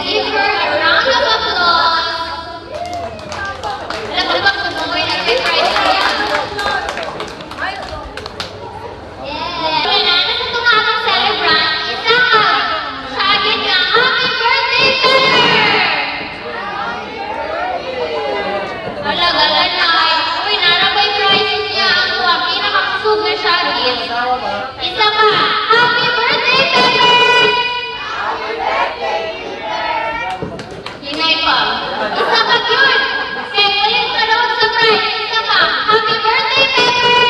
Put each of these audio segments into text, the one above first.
give her a round of applause. Alam mo ba kung bumoy na kay Friday niya? Yes. Kaya na sa tumatang celebrant, isa ka. Siya agad na, happy birthday, Pepper! Alagalan na ay, uy, narabay prices niya. Ang pinakakusog na siya agad. Isa pa, happy birthday, Pepper! Hinay pa. Isa pa yun. Kaya ulit ka daw sa prize. Isa pa. Happy birthday, Pepper!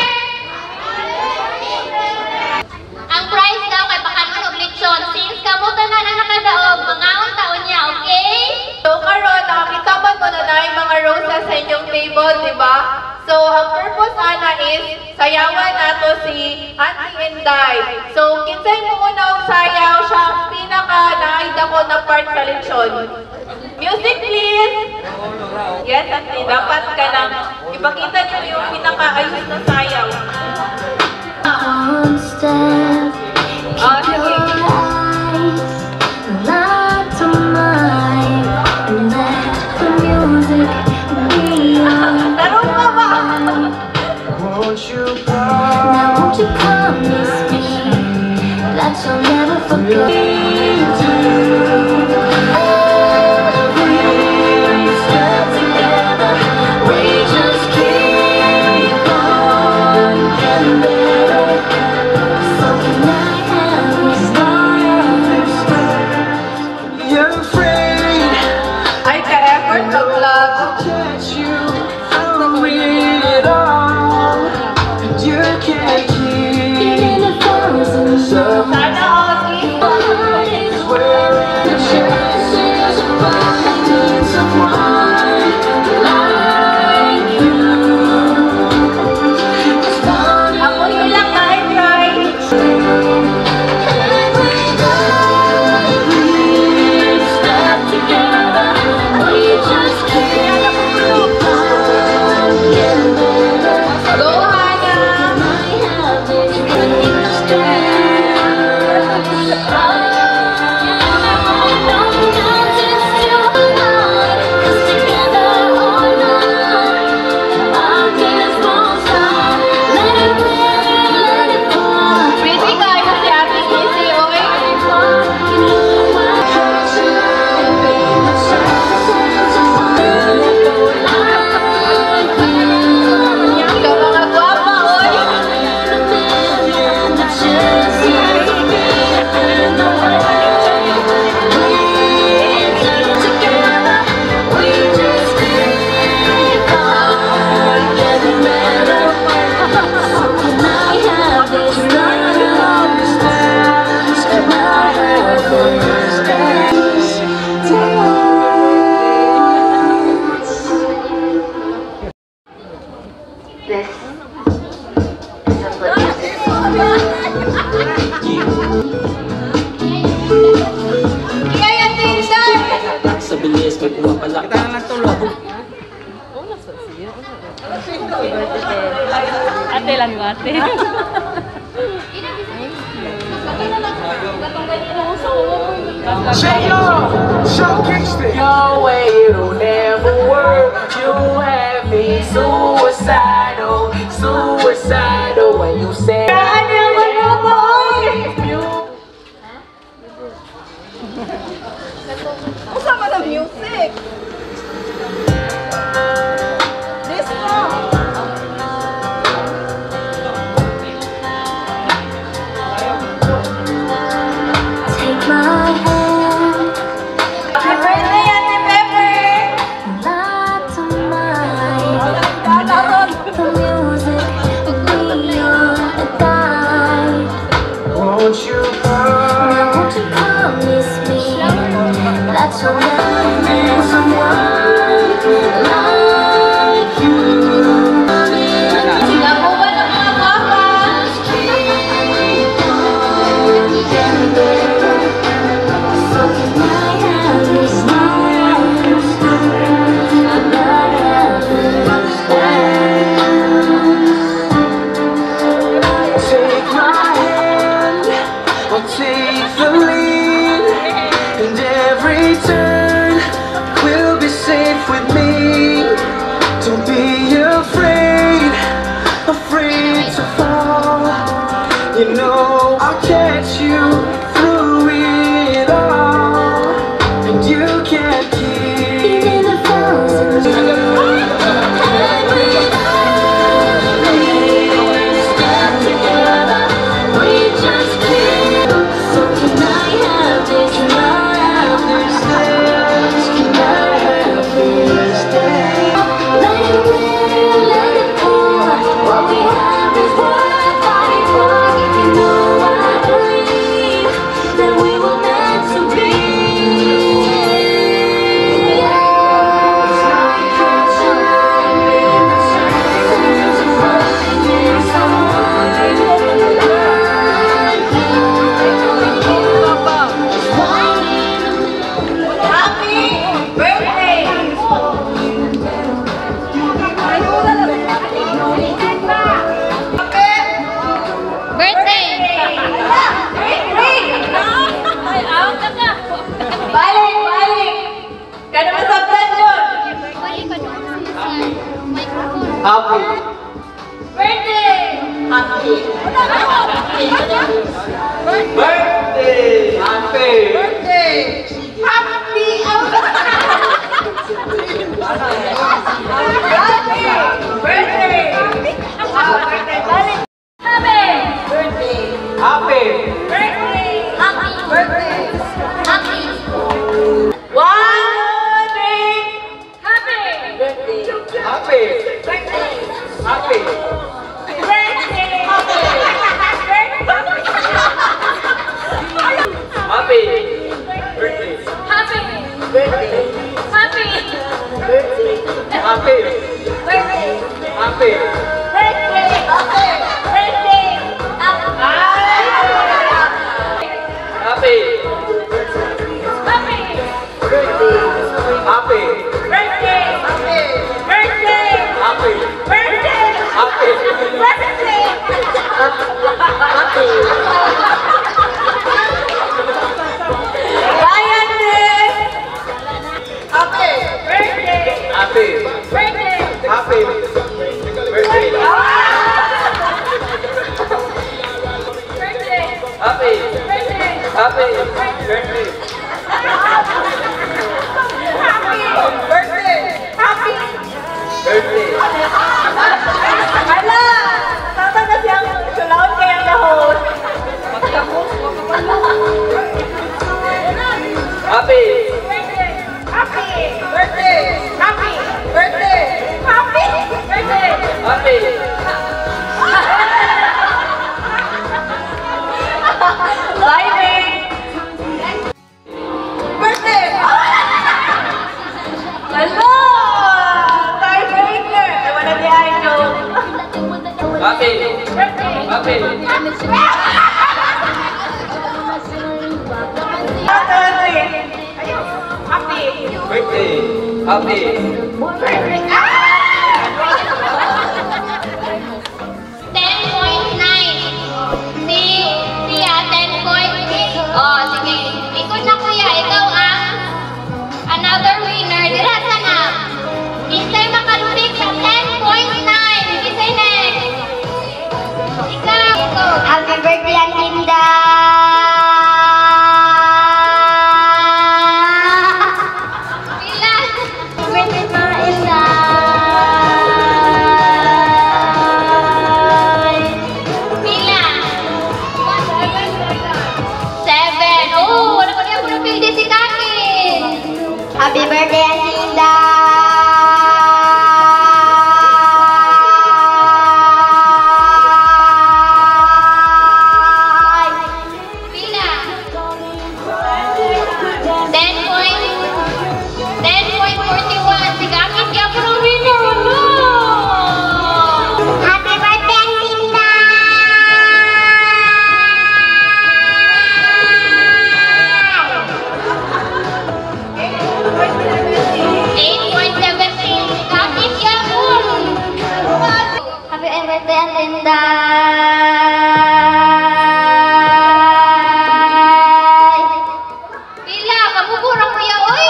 Ang prize daw kay Bakan og lechon. Since kamutan na nakadaog, mga taon niya, okay? So karon nakakita man mo na yung mga roses sa inyong table, di ba? So ang purpose ana is sayawan nato si Auntie Inday. So kinsay mo muna og sayaw siya ang pinaka naida ko na part sa lechon. Music please! Yes, Auntie, dapat ka nang ipakita niyo yung pinaka-ayos na sayaw. One step, keep your eyes alive to mine, and let the music be on. Tarong mo ba? Now won't you promise me that you'll never forget? Ate lang ba, ate? Your way, it'll never work. You have me suicidal, suicidal when you say Usama na music! This one! Take my hand, Happy birthday, Ate Pepper! light to mine, the music be your guide. won't you Now won't you promise me that you'll never be someone like you? Nakuha ng mga guwapa! So can I have this night? Take my hand, or take the lead, and every turn Happy. Birthday! Happy. Birthday. Happy. Birthday. Happy. Happy. Happy. Happy. Happy. Birthday. Happy. Happy. Happy. Happy. Happy. Happy. Birthday. Happy. Happy. Birthday. Birthday. Hala! Tama na siyang sulaon kayang dahon. Happy. Happy. Bye, babe! Birthday! Hello! Tiebreaker! I wanna be idol. Happy. Happy. Birthday. Happy. 10.9. Siya, 10.6. Oh, sige. Ikot na kuya, ikaw ang another winner. Dira sana. Isay makalutik sa 10.9. Isay next. Ikaw. Happy birthday, Antinda! Pila. Birthday, Maila! 7. Oh, wala ko niya po napildi si Kakin. Happy birthday, Antinda! Pila. 10.41. Si Kakin kaya po ng winner. Wala. Happy birthday, Antinda! 8.17. Kakin kaya po. Happy birthday, Antinda! Pila. Kabubura kuya, oy.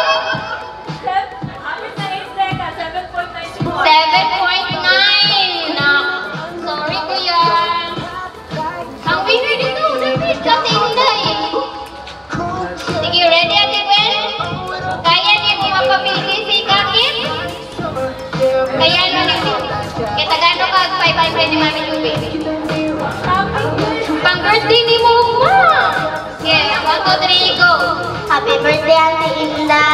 7.9. Sorry kuya. Ang winner dito, David, kasi Inday. Sige, ready Ate Gwen? Kaya niyo mo mapamili si Kakin? Kaya na niyo. Kita gano ka, 500 ni Mami Julie. Pang birthday ni mo, ma. Okay, 1, 2, 3, go. Happy birthday, Auntie Inda!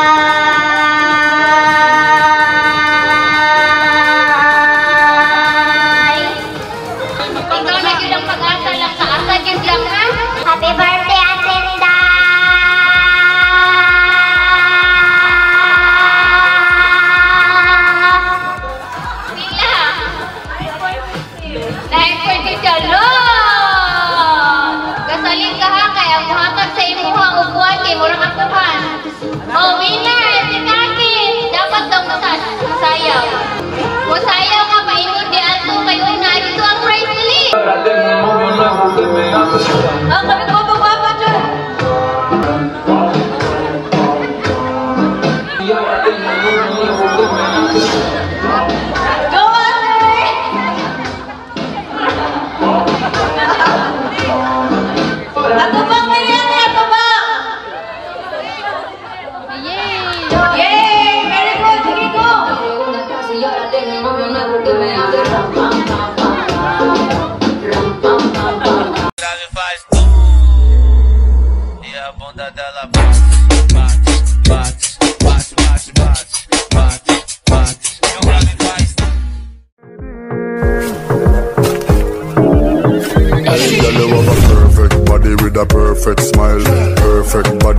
Ikaw na yun ang pag-asa lang sa asad yun lang, ha? Happy birthday, Auntie Inda! Pila. Dahil pwede siya, lo! Gasalin ka ha, kaya buhatag sa imo ang upuan kay murang akuhan. Oh, winner! Si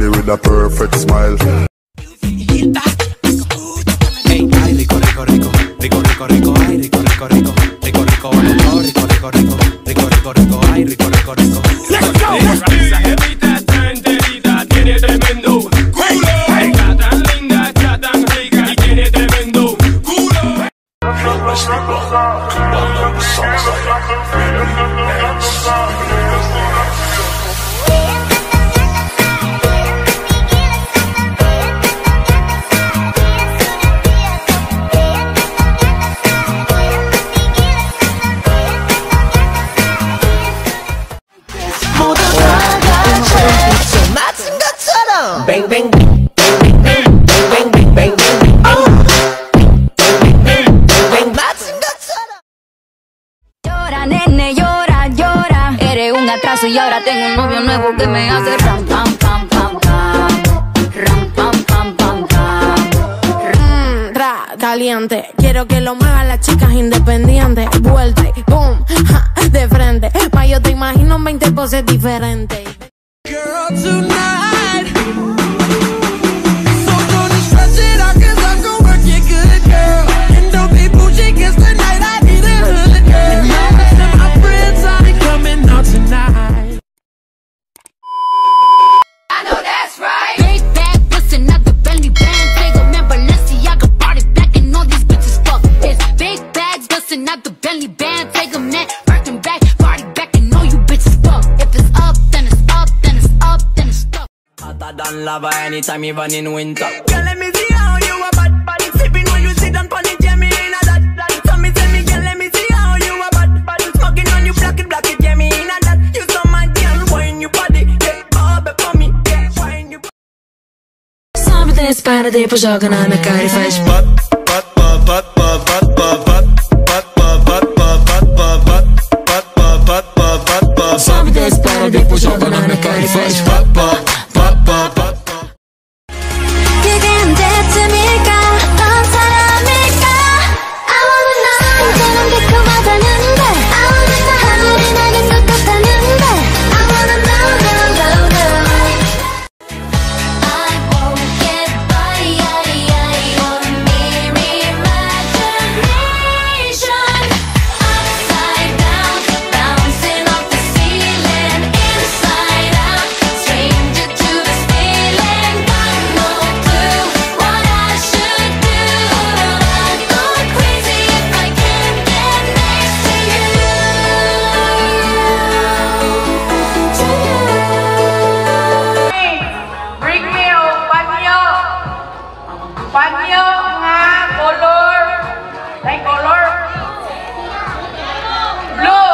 body with a perfect smile. Hey, ay, rico, rico, rico, rico, rico, rico, ay, rico, rico, rico, rico, rico, rico, rico, rico, rico, rico, rico, rico, ay, rico, rico, rico. Let's go. Esa jevita está enterita, tiene tremendo culo. Está tan linda, está tan rica y tiene tremendo culo. Bang bang bang bang bang bang bang bang bang bang. Llora, nene, llora, llora. Eres un atraso y ahora tengo un novio nuevo que me hace ram, pam, pam, pam, pam. Ram, pam, pam, pam, pam. Caliente, quiero que lo muevan las chicas independientes. Vuelta y boom, ja, de frente. Pa' yo te imagino 20 poses diferentes. Girl, tonight, so gonna stretch it out 'cause I'm gonna work it good, girl. And don't be bougie 'cause tonight I need a hood girl. And my friends are coming out tonight. I know that's right. Big bag, bustin' out the belly band. Take a man, Balenciaga party back and all these bitches fuck this. Big bags, bustin' out the belly band. Take a man, working back, party back and all you bitches fuck. If it's up, then it's up, then it's up, then it's up. Hotter than lava anytime, even in winter. Girl, let me see how you a bad body sipping when you sit down pon it, yeah, me in a that. So me tell me, girl, let me see how you a bad body smoking on you, black it, yeah, me in a that. You so my girl, wine your body, yeah, bob for me, yeah, wine your. Sabe da espera, depois joga na minha cara e faz Bat, bat, bat, bat, bat, bat, bat, bat, bat, bat, bat, bat, bat, bat, bat, bat, bat. Sabe da espera, depois joga na minha cara e faz bat, bat, bat, bat, bat. 그게 언제쯤일까 넌 사람일까 I wanna know 언제는 달콤하다는데 I wanna know 하늘이 나는 똑같다는데 I wanna know, know, know, know I won't get by on mere imagination Upside down, bouncing off the ceiling Inside out, stranger to this feeling Got no clue what I should do I'd go crazy if I can't get next to you Bring me yung panyo. Panyo nga color. Like color. Blue.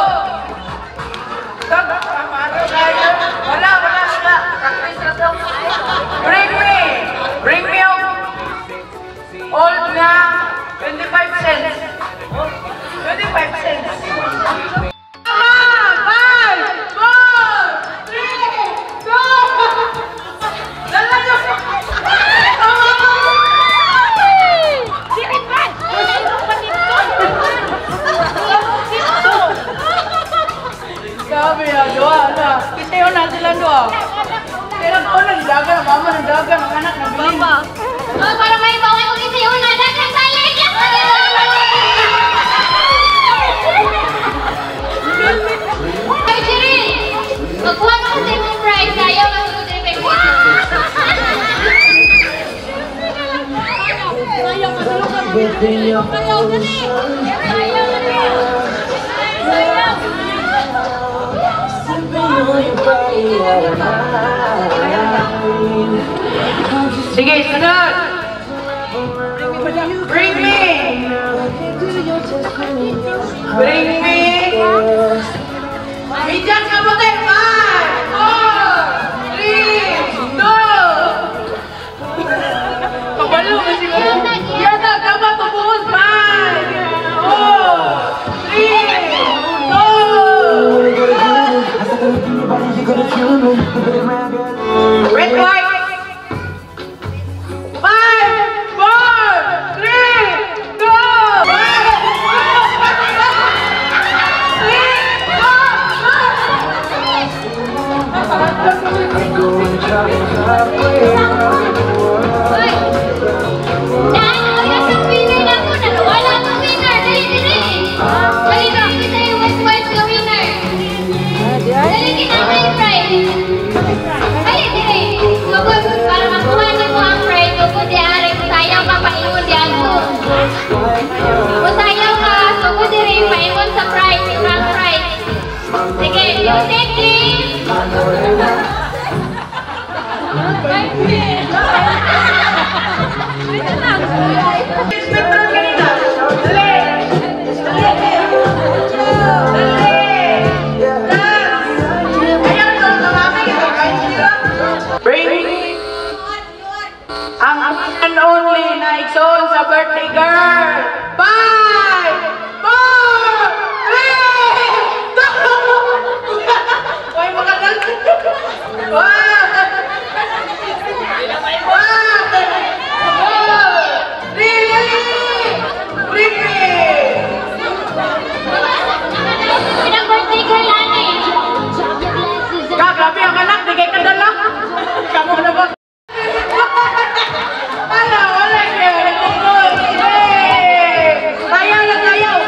Wala. Practice na to. Bring me yung old nga 25 cents. 25 cents. Sabi ya, doa na. Kita yun na sila doa. Kailan ko na nilaga, mama nilaga, mga anak na bilin. Para may bawal ko kasi yun na dagang sayang yan. Ay, Jerry! Magkuha ka sa imong prize. Ayaw ka sa good effect. Ayaw ka sa lugar mo. Ayaw ka ni. Ayaw ka ni. Sige, sunod! Bring me! Bring me! Bijan kamu teh! 5, 4, 3, 2! Kabalo ka siguro? Yan na! Dapat tubuhos! 5, 4, 3, 2! Red light! 5, 4, 3, 2! Ang one and only na igsoon sa birthday girl. 5, 4, 3, 2. Uy, makagal. 1, 2, 3. Pinag-birthday girl natin. Grabe ang anak, di kayo kadala. Kamu na ba? Wala kayo. Tayaw na tayaw.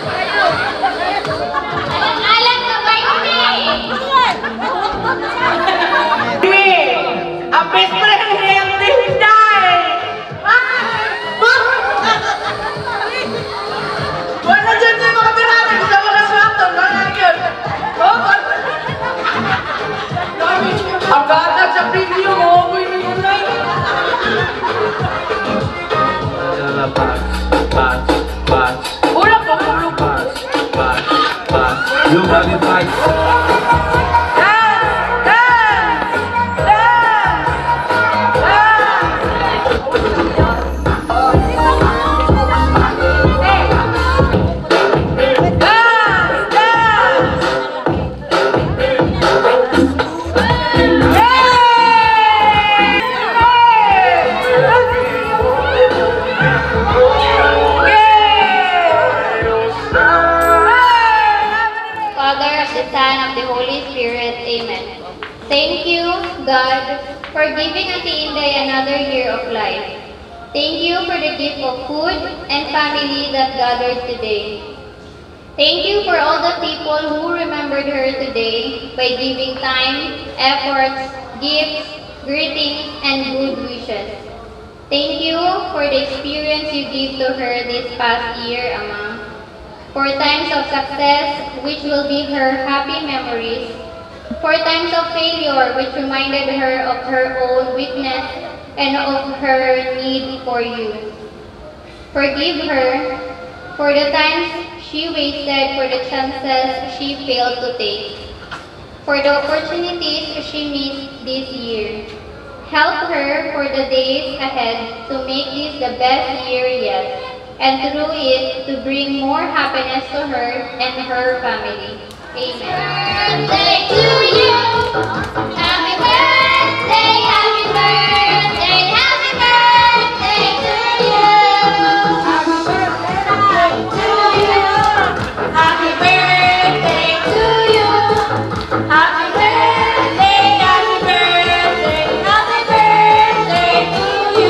Alam ka ba Dwi, ang best friend ni ang Tinday. Wala dyan sa mga tirarin sa mga swakton. Wala yun. Ang gata sa video mo. Uy, may unay. Ulang ko, ulang ko. You got it right. Father, of the Son, of the Holy Spirit. Amen. Thank you, God, for giving Auntie Inday another year of life. Thank you for the gift of food and family that gathered today. Thank you for all the people who remembered her today by giving time, efforts, gifts, greetings, and good wishes. Thank you for the experience you gave to her this past year, Ama. For times of success, which will be her happy memories. For times of failure, which reminded her of her own weakness and of her need for you. Forgive her for the times she wasted, for the chances she failed to take, for the opportunities she missed this year. Help her for the days ahead to make this the best year yet, and through it to bring more happiness to her and her family. Amen. Birthday to you! Happy birthday, happy birthday, happy birthday to you! Happy birthday to you! Happy birthday to you! Happy birthday, happy birthday, happy birthday to you!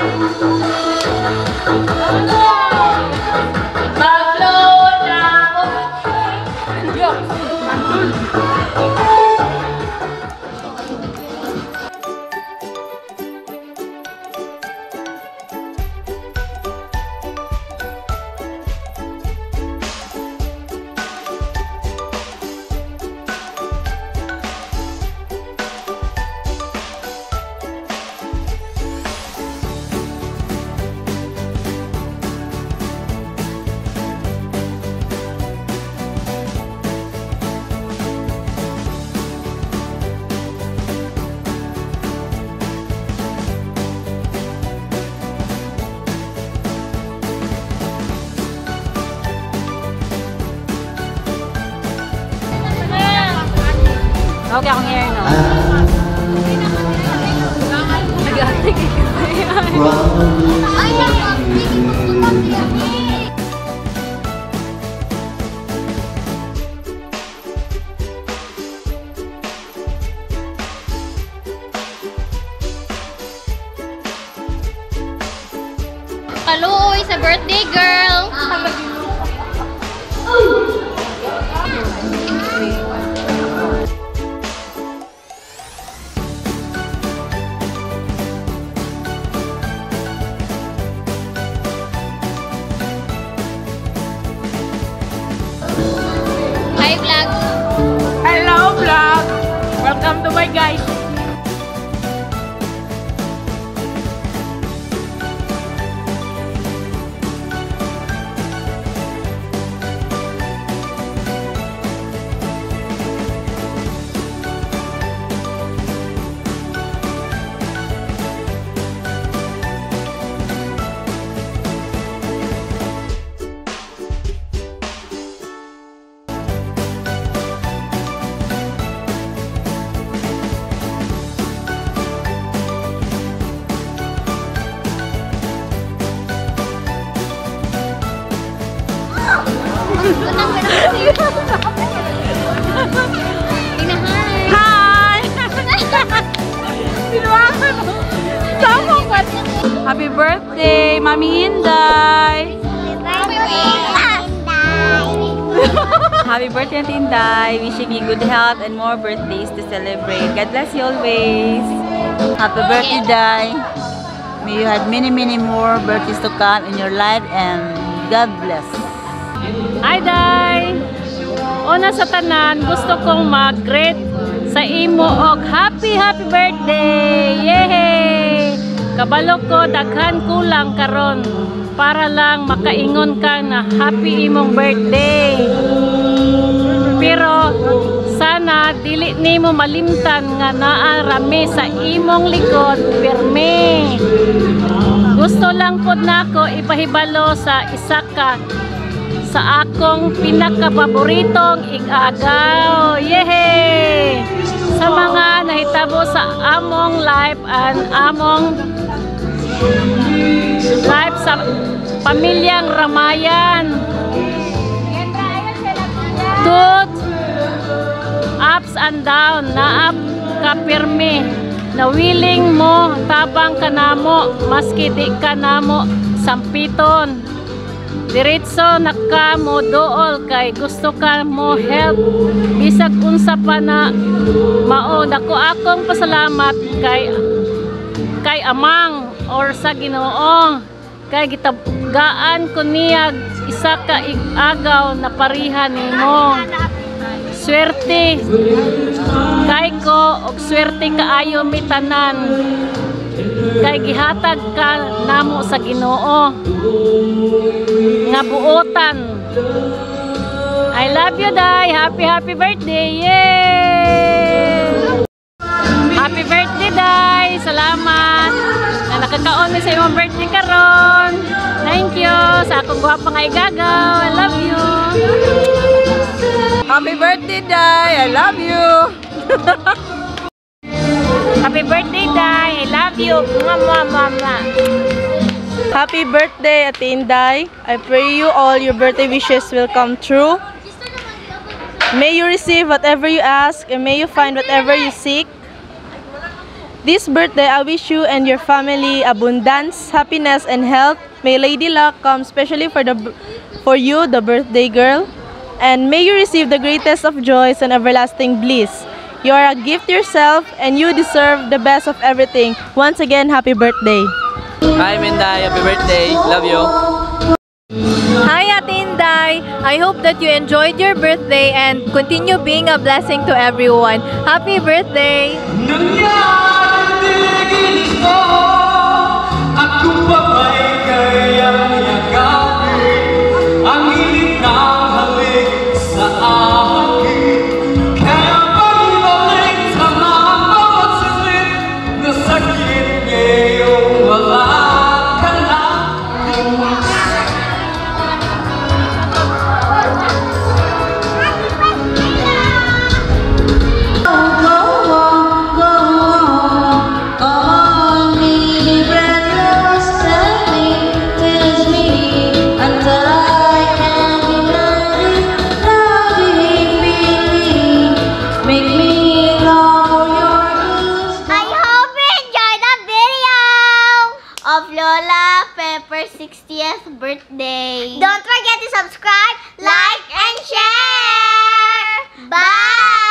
Okay, akong hair, no? Nag-ate Ay, Kaluoy sa birthday girl. Hi vlog. Hello, vlog! Welcome to my guys! Hi! Happy birthday, Mami Inday! Happy birthday, Auntie Inday! Wishing you good health and more birthdays to celebrate. God bless you always! Happy birthday, Day! May you have many more birthdays to come in your life and God bless. Hi, Day! Una sa tanan, gusto kong mag-greet sa imo og happy birthday! Yay! Kabalo ko daghan kulang karon para lang makaingon ka na happy imong birthday. Pero sana dili nimo malimtan nga naa rami sa imong likod pirmi. Gusto lang pod nako ipahibalo sa isa ka sa akong pinakapaboritong ig-agaw. Yehey! Sa mga nahitabo sa among life and among life sa pamilyang Ramayan. Tooth, ups and down, naap ka pirmi, na willing mo tabang kanamo, maski di kanamo sampiton. Diretso na ka mo dool kay gusto ka mo help. Bisag unsa pa na mao dako akong pasalamat kay amang or sa Ginoo kay gitagaan ko niya isa ka ig-agaw na parihan nimo. Swerte kay ko og swerte kaayo mi tanan kay gihatag ka namo sa Ginoo nga buotan. I love you, Day. Happy birthday. Yay! Happy birthday, Day. Salamat na nakakaon mi sa imong birthday karon. Thank you sa akong gwapang igagaw. I love you. Happy birthday, Day! I love you! Happy birthday, Day. I love you. Mama. Happy birthday, Ate Inday. I pray you all your birthday wishes will come true. May you receive whatever you ask and may you find whatever you seek. This birthday, I wish you and your family abundance, happiness, and health. May Lady Luck come especially for you, the birthday girl. And may you receive the greatest of joys and everlasting bliss. You are a gift yourself and you deserve the best of everything. Once again, happy birthday. Hi, Minday. Happy birthday. Love you. Hi, Ate Inday. I hope that you enjoyed your birthday and continue being a blessing to everyone. Happy birthday! Of Lola Pepper's 60th birthday. Don't forget to subscribe, like, and share. Bye!